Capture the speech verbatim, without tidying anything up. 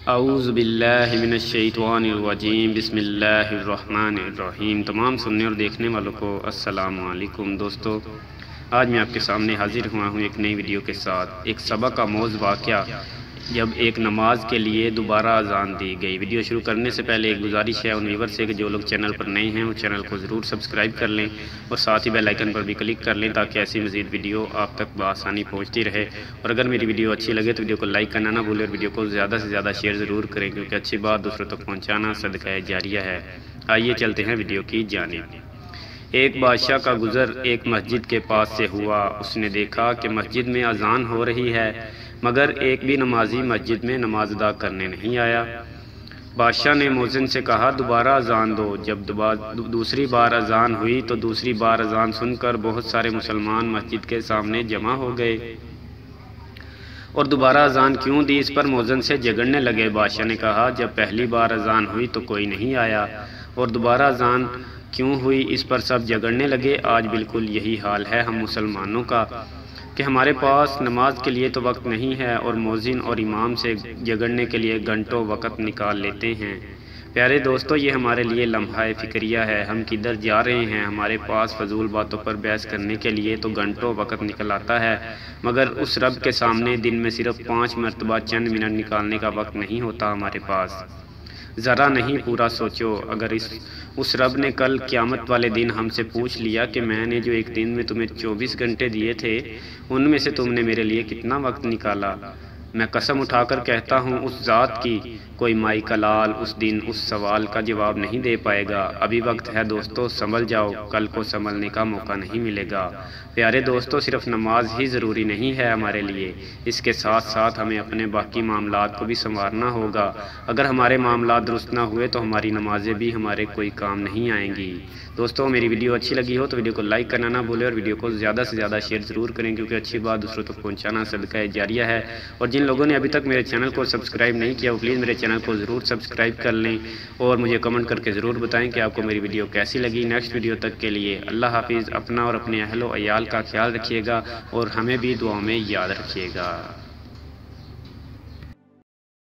اعوذ باللہ من الشیطان الرجیم، بسم اللہ الرحمن الرحیم۔ تمام سننے اور دیکھنے والوں کو السلام علیکم۔ دوستو، آج میں آپ کے سامنے حاضر ہوا ہوں ایک نئی ویڈیو کے ساتھ۔ ایک سبق کا موز واقعہ جب ایک نماز کے لیے دوبارہ اذان دی گئی۔ ویڈیو شروع کرنے سے پہلے ایک گزارش ہے ان ویور سے کہ جو لوگ چینل پر نئے ہیں وہ چینل کو ضرور سبسکرائب کر لیں اور ساتھ ہی بیل آئیکن پر بھی کلک کر لیں تاکہ ایسی مزید ویڈیو آپ تک بآسانی پہنچتی رہے۔ اور اگر میری ویڈیو اچھی لگے تو ویڈیو کو لائک کرنا نہ بھولیں اور ویڈیو کو زیادہ سے زیادہ شیئر ضرور کریں، کیونکہ اچھی بات دوسروں تک پہنچانا صدقہ جاریہ ہے۔ آئیے چلتے ہیں ویڈیو کی جانب۔ ایک بادشاہ کا گزر ایک مسجد کے پاس سے ہوا۔ اس نے دیکھا کہ مسجد میں اذان ہو رہی ہے مگر ایک بھی نمازی مسجد میں نماز ادا کرنے نہیں آیا۔ بادشاہ نے مؤذن سے کہا، دوبارہ اذان دو۔ جب دوسری بار اذان ہوئی تو دوسری بار اذان سن کر بہت سارے مسلمان مسجد کے سامنے جمع ہو گئے اور دوبارہ اذان کیوں دی اس پر مؤذن سے جھگڑنے لگے۔ بادشاہ نے کہا، جب پہلی بار اذان ہوئی تو کوئی نہیں آیا اور دوبارہ اذان کیوں ہوئی اس پر سب جھگڑنے لگے۔ آج بالکل یہی حال ہے ہم مسلمانوں کا کہ ہمارے پاس نماز کے لیے تو وقت نہیں ہے اور مؤذن اور امام سے جھگڑنے کے لیے گھنٹوں وقت نکال لیتے ہیں۔ پیارے دوستو، یہ ہمارے لیے لمحہ فکریہ ہے۔ ہم کدھر جا رہے ہیں؟ ہمارے پاس فضول باتوں پر بحث کرنے کے لیے تو گھنٹوں وقت نکل آتا ہے مگر اس رب کے سامنے دن میں صرف پانچ مرتبہ چند منٹ نکالنے کا وقت نہیں ہوتا ہمارے پاس۔ ذرا نہیں پورا سوچو، اگر اس اس رب نے کل قیامت والے دن ہم سے پوچھ لیا کہ میں نے جو ایک دن میں تمہیں چوبیس گھنٹے دیے تھے ان میں سے تم نے میرے لیے کتنا وقت نکالا، میں قسم اٹھا کر کہتا ہوں اس ذات کی، کوئی مائی کا لال اس دن اس سوال کا جواب نہیں دے پائے گا۔ ابھی وقت ہے دوستو، سنبھل جاؤ، کل کو سنبھلنے کا موقع نہیں ملے گا۔ پیارے دوستو، صرف نماز ہی ضروری نہیں ہے ہمارے لیے، اس کے ساتھ ساتھ ہمیں اپنے باقی معاملات کو بھی سنوارنا ہوگا۔ اگر ہمارے معاملات درست نہ ہوئے تو ہماری نمازیں بھی ہمارے کوئی کام نہیں آئیں گی۔ دوستو، میری ویڈیو اچھی لگی ہو تو ویڈیو کو لائک کرنا نہ بھولیں اور ویڈیو کو زیادہ سے زیادہ شیئر ضرور کریں، کیونکہ اچھی بات دوسروں تک پہنچانا صدقہ جاریہ ہے۔ اور جن لوگوں نے ابھی تک میرے چینل کو سبسکرائب نہیں کیا وہ پلیز میرے چینل کو ضرور سبسکرائب کر لیں اور مجھے کمنٹ کر کے ضرور بتائیں کہ آپ کو میری ویڈیو کیسی لگی۔ نیکسٹ ویڈیو تک کے لیے اللہ حافظ۔ اپنا اور اپنے اہل و عیال کا خیال رکھیے گا اور ہمیں بھی دعاؤں میں یاد رکھیے گا۔